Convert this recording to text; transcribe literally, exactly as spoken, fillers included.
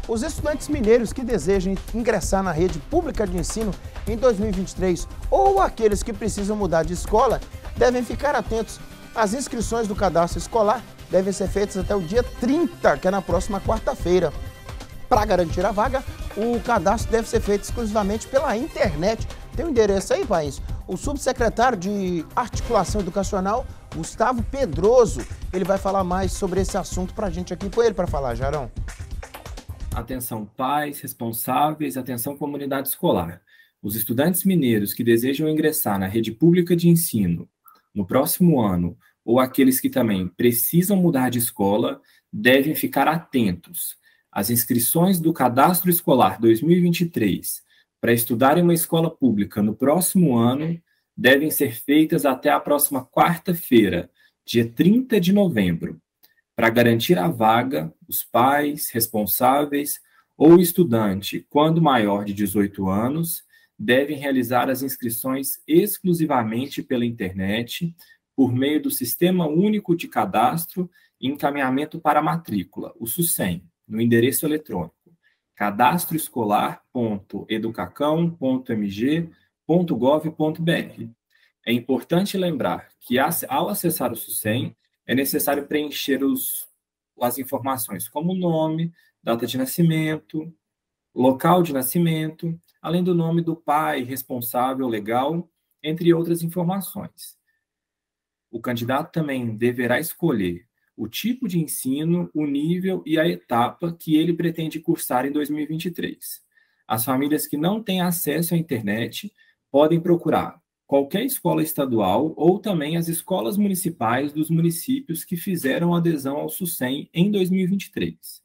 Os estudantes mineiros que desejam ingressar na rede pública de ensino em dois mil e vinte e três ou aqueles que precisam mudar de escola devem ficar atentos. As inscrições do cadastro escolar devem ser feitas até o dia trinta, que é na próxima quarta-feira. Para garantir a vaga, o cadastro deve ser feito exclusivamente pela internet. Tem um endereço aí, País? O subsecretário de Articulação Educacional, Gustavo Pedroso, ele vai falar mais sobre esse assunto para a gente aqui. Põe ele para falar, Jarão. Atenção pais, responsáveis, atenção comunidade escolar. Os estudantes mineiros que desejam ingressar na rede pública de ensino no próximo ano, ou aqueles que também precisam mudar de escola, devem ficar atentos. As inscrições do Cadastro Escolar dois mil e vinte e três para estudar em uma escola pública no próximo ano devem ser feitas até a próxima quarta-feira, dia trinta de novembro. Para garantir a vaga, os pais, responsáveis ou estudante, quando maior de dezoito anos, devem realizar as inscrições exclusivamente pela internet, por meio do Sistema Único de Cadastro e Encaminhamento para a Matrícula, o SUSEM, no endereço eletrônico cadastro escolar ponto educacão ponto m g ponto gov ponto b r. É importante lembrar que, ao acessar o SUSEM, é necessário preencher os, as informações como nome, data de nascimento, local de nascimento, além do nome do pai responsável legal, entre outras informações. O candidato também deverá escolher o tipo de ensino, o nível e a etapa que ele pretende cursar em dois mil e vinte e três. As famílias que não têm acesso à internet podem procurar qualquer escola estadual ou também as escolas municipais dos municípios que fizeram adesão ao SUSEM em dois mil e vinte e três.